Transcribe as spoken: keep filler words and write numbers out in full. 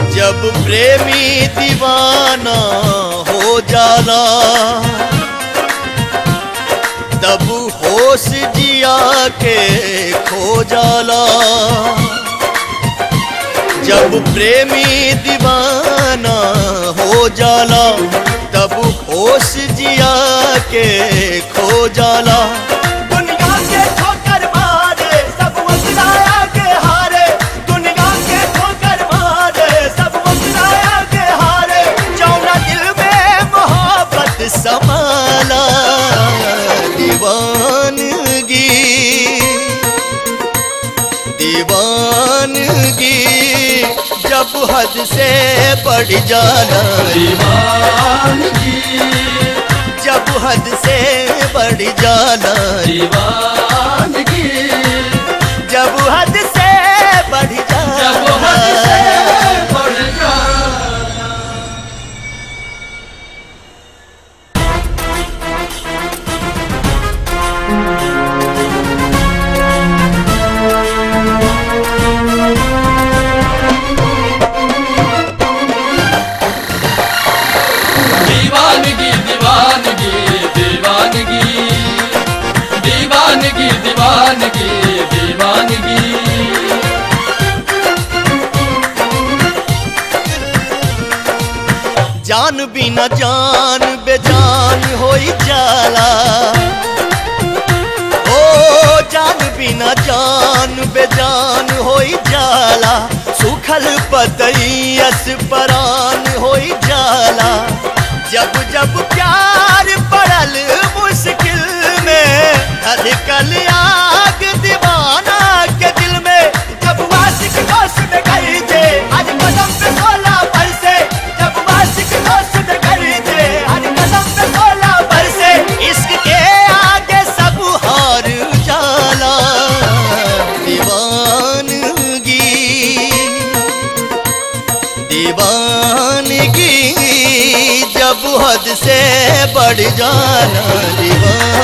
जब प्रेमी दीवाना हो जाला तब होश जिया के खो जाला। जब प्रेमी दीवाना हो जाला तब होश जिया के खो जाला। दुनिया के ठोकर मारे सब वसराया के हारे, दुनिया के ठोकर मारे सब वसराया के हारे। जौना दिल में मोहब्बत समाला दीवानगी दीवानगी जब हद से बढ़ जाला। दीवानगी जब हद से बढ़ जाला। दीवानगी जब हद से बढ़ जाला। जब हद से बढ़ जाला। दीवानगी दीवानगी दीवानगी दीवानगी दीवानगी दीवानगी जान बिना जान बेजान होई जाला। ओ जान बिना जान बेजान होई जाला। सुखल पतईयस परान होई जाला। जब जब प्यार पड़ल मुश्किल में धड़कल आग दीवाना के दिल में। जब वासिक दोस्त में गई थे आज कदम पे सोलह बरसे। जब वासिक दोस्त में गई थे आज कदम पे सोलह बरसे। इश्क के आगे सब हार जाला। दीवानगी दीवानगी जब हद से बढ़ जाना। दीवान